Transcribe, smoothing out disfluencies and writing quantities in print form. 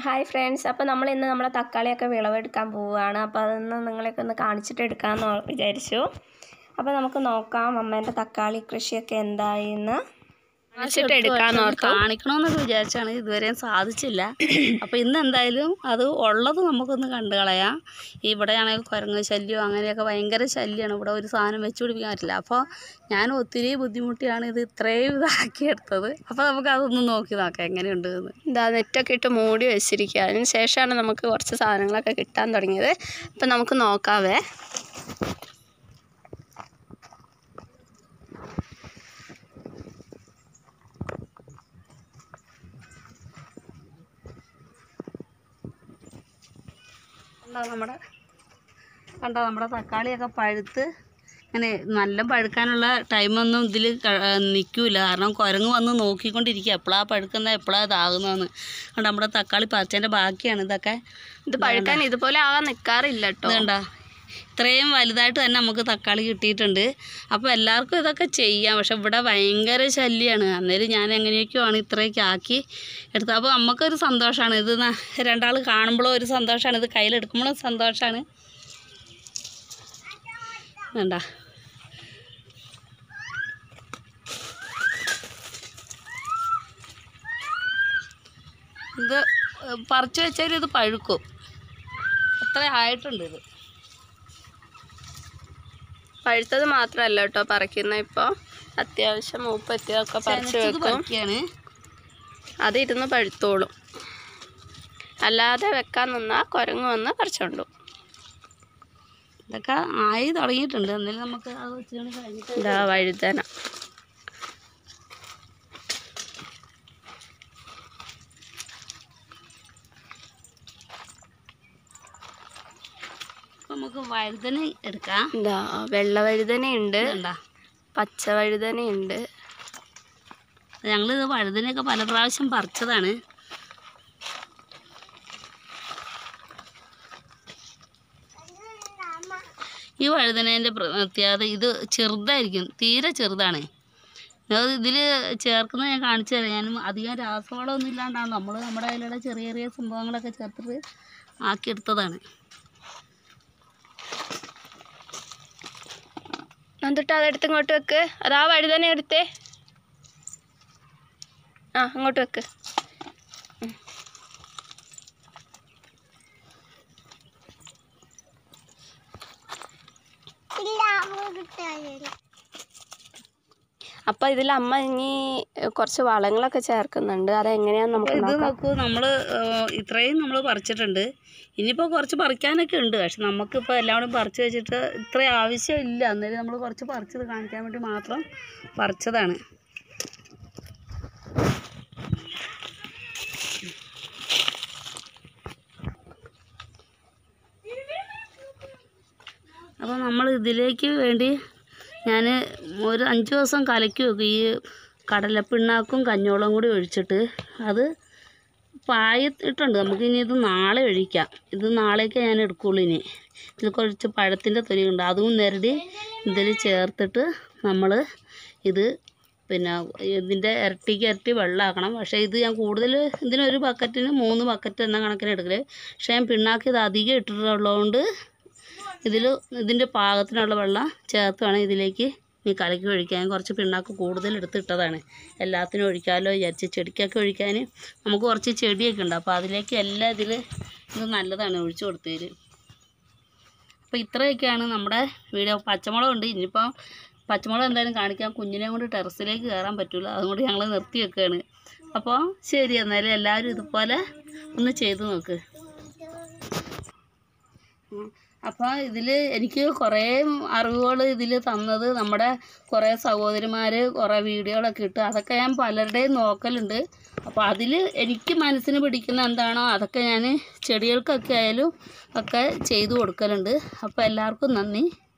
Hi friends, അപ്പോൾ നമ്മൾ ഇന്ന് നമ്മുടെ തക്കാളിയൊക്കെ വിളവെടുക്കാൻ പോവുകയാണ്. അപ്പോൾ അതൊന്ന് നിങ്ങളെയൊക്കെ ഒന്ന് കാണിച്ചിട്ട് എടുക്കാമെന്ന് വിചാരിച്ചു. അപ്പോൾ നമുക്ക് നോക്കാം അമ്മേൻ്റെ തക്കാളി കൃഷിയൊക്കെ എന്തായിന്ന് കാണിക്കണമെന്നൊക്കെ വിചാരിച്ചാണ്, ഇതുവരെയും സാധിച്ചില്ല. അപ്പോൾ ഇന്ന് എന്തായാലും അത് ഉള്ളത് നമുക്കൊന്ന് കണ്ടു കളയാം. ഇവിടെയാണെങ്കിൽ കുരങ്ങ് ശല്യം അങ്ങനെയൊക്കെ ഭയങ്കര ശല്യമാണ്. ഇവിടെ ഒരു സാധനം വെച്ച് പിടിപ്പിക്കാൻ പറ്റില്ല. അപ്പോൾ ഞാൻ ഒത്തിരി ബുദ്ധിമുട്ടിയാണ് ഇത് ഇത്രയും ഇതാക്കിയെടുത്തത്. അപ്പോൾ നമുക്ക് അതൊന്ന് നോക്കി നോക്കാം എങ്ങനെയുണ്ട് എന്ന്. ഇതാ നെറ്റൊക്കെ ഇട്ട് മൂടി വെച്ചിരിക്കുക. അതിന് ശേഷമാണ് നമുക്ക് കുറച്ച് സാധനങ്ങളൊക്കെ കിട്ടാൻ തുടങ്ങിയത്. അപ്പോൾ നമുക്ക് നോക്കാവേ. നമ്മുടെ തക്കാളിയൊക്കെ പഴുത്ത് അങ്ങനെ നല്ല പഴുക്കാനുള്ള ടൈമൊന്നും ഇതിൽ നിൽക്കില്ല. കാരണം കുരങ്ങ് വന്ന് നോക്കിക്കൊണ്ടിരിക്കുക എപ്പോഴാണ് പഴുക്കുന്നത് എപ്പോഴാണ് ഇതാകുന്നതെന്ന്. കണ്ടോ നമ്മുടെ തക്കാളി പറിച്ചതിൻ്റെ ബാക്കിയാണ് ഇതൊക്കെ. ഇത് പഴുക്കാൻ ഇതുപോലെ ആകാൻ നിൽക്കാറില്ല കേട്ടോ. ഇതുണ്ടോ ഇത്രയും വലുതായിട്ട് തന്നെ നമുക്ക് തക്കാളി കിട്ടിയിട്ടുണ്ട്. അപ്പോൾ എല്ലാവർക്കും ഇതൊക്കെ ചെയ്യാം. പക്ഷെ ഇവിടെ ഭയങ്കര ശല്യമാണ്. അന്നേരം ഞാൻ എങ്ങനെയൊക്കെയാണ് ഇത്രയൊക്കെ ആക്കി എടുത്തത്. അപ്പോൾ നമുക്കൊരു സന്തോഷമാണ് ഇത്. രണ്ടാൾ കാണുമ്പോഴും ഒരു സന്തോഷമാണ്, ഇത് കയ്യിലെടുക്കുമ്പോഴും സന്തോഷമാണ്. വേണ്ട ഇത് പറിച്ചു വെച്ചാൽ ഇത് പഴുക്കും. അത്ര ആയിട്ടുണ്ട്. ഇത് പഴുത്തത് മാത്രമല്ല കേട്ടോ പറിക്കുന്ന. ഇപ്പോൾ അത്യാവശ്യം മൂപ്പെത്തിയൊക്കെ പറിച്ച് വെക്കും. അത് ഇരുന്ന് പഴുത്തോളും. അല്ലാതെ വെക്കാൻ നിന്നാൽ കുരങ്ങ് വന്ന് പറിച്ചോണ്ടു. ഇതൊക്കെ ആയി തുടങ്ങിയിട്ടുണ്ട്. എന്നാലും നമുക്ക് അത് വെച്ചുകൊണ്ട് കഴിഞ്ഞിട്ട് ഇതാ വഴുതന. നമുക്ക് വഴുതന എടുക്കാം. എന്താ വെള്ള വഴുതനയുണ്ട്, പച്ച വഴുതനയുണ്ട്. ഞങ്ങളിത് വഴുതനയൊക്കെ പല പ്രാവശ്യം പറിച്ചതാണ്. ഈ വഴുതനേൻ്റെ പ്രത്യേകത ഇത് ചെറുതായിരിക്കും, തീരെ ചെറുതാണ്. ഇതിൽ ചേർക്കുന്നത് ഞാൻ കാണിച്ചു തരാം. ഞാനും അധികം രാസവളമൊന്നും ഇല്ലാണ്ടാണ് നമ്മുടെ അതിലുള്ള ചെറിയ ചെറിയ സംഭവങ്ങളൊക്കെ ചേർത്തിട്ട് ആക്കിയെടുത്തതാണ്. എന്നിട്ട് അതെടുത്ത് ഇങ്ങോട്ട് വെക്ക്. അതാ വഴുതന എടുത്തേ. അങ്ങോട്ട് വെക്ക്. അപ്പം ഇതിൽ അമ്മ ഇനി കുറച്ച് വളങ്ങളൊക്കെ ചേർക്കുന്നുണ്ട്. അതെങ്ങനെയാന്ന് നമുക്ക് ഇത് നോക്കൂ. ഇത്രയും നമ്മൾ പറിച്ചിട്ടുണ്ട്. ഇനിയിപ്പോൾ കുറച്ച് പറിക്കാനൊക്കെ ഉണ്ട്. പക്ഷെ നമുക്കിപ്പോൾ എല്ലാവരും പറിച്ച് വെച്ചിട്ട് ഇത്ര ആവശ്യമില്ല. അന്നേരം നമ്മൾ കുറച്ച് പറിച്ചത് കാണിക്കാൻ വേണ്ടി മാത്രം പറിച്ചതാണ്. അപ്പോൾ നമ്മൾ ഇതിലേക്ക് വേണ്ടി ഞാൻ ഒരു 5 ദിവസം കലക്കി വെക്കും. ഈ കടലപ്പിണ്ണാക്കും കഞ്ഞോളം കൂടി ഒഴിച്ചിട്ട് അത് പായിട്ടുണ്ട്. നമുക്കിനി ഇത് നാളെ ഒഴിക്കാം. ഇത് നാളേക്ക് ഞാൻ എടുക്കുള്ളൂ. ഇനി ഇതിൽ കുറച്ച് പഴത്തിൻ്റെ തൊലിയുണ്ട്, അതും നിരടി ഇതിൽ ചേർത്തിട്ട് നമ്മൾ ഇത് പിന്നെ ഇതിൻ്റെ ഇരട്ടി വെള്ളമാക്കണം. പക്ഷേ ഇത് ഞാൻ കൂടുതൽ ഇതിനൊരു ബക്കറ്റിന് 3 ബക്കറ്റ് എന്ന കണക്കിന് എടുക്കൽ. പക്ഷേ ഞാൻ പിണ്ണാക്ക് ഇത് അധികം ഇട്ടിട്ടുള്ളതുകൊണ്ട് ഇതിൻ്റെ പാകത്തിനുള്ള വെള്ളം ചേർത്ത് വേണം ഇതിലേക്ക് ഈ കലക്കി ഒഴിക്കാൻ. കുറച്ച് പിണ്ണാക്ക് കൂടുതൽ എടുത്തിട്ടതാണ്. എല്ലാത്തിനും ഒഴിക്കാമല്ലോ വിചാരിച്ച്. ചെടിക്കൊക്കെ ഒഴിക്കാൻ നമുക്ക് കുറച്ച് ചെടിയൊക്കെ ഉണ്ട്. അപ്പോൾ അതിലേക്ക് എല്ലാം ഇത് നല്ലതാണ് ഒഴിച്ചു കൊടുത്തതിൽ. അപ്പോൾ ഇത്രയൊക്കെയാണ് നമ്മുടെ വീഡിയോ. പച്ചമുളകുണ്ട്. ഇനിയിപ്പോൾ പച്ചമുളക് എന്തായാലും കാണിക്കാം. കുഞ്ഞിനെ കൊണ്ട് ടെറസിലേക്ക് കയറാൻ പറ്റില്ല, അതുകൊണ്ട് ഞങ്ങൾ നിർത്തി വെക്കുകയാണ്. അപ്പോൾ ശരി, എന്നാലും എല്ലാവരും ഇതുപോലെ ഒന്ന് ചെയ്ത് നോക്ക്. അപ്പോൾ ഇതിൽ എനിക്ക് കുറേ അറിവുകൾ ഇതിൽ തന്നത് നമ്മുടെ കുറേ സഹോദരിമാർ കുറേ വീഡിയോകളൊക്കെ ഇട്ട് അതൊക്കെ ഞാൻ പലരുടെയും നോക്കലുണ്ട്. അപ്പോൾ അതിൽ എനിക്ക് മനസ്സിന് പിടിക്കുന്ന എന്താണോ അതൊക്കെ ഞാൻ ചെടികൾക്കൊക്കെ ആയാലും ഒക്കെ ചെയ്തു കൊടുക്കലുണ്ട്. അപ്പോൾ എല്ലാവർക്കും നന്ദി.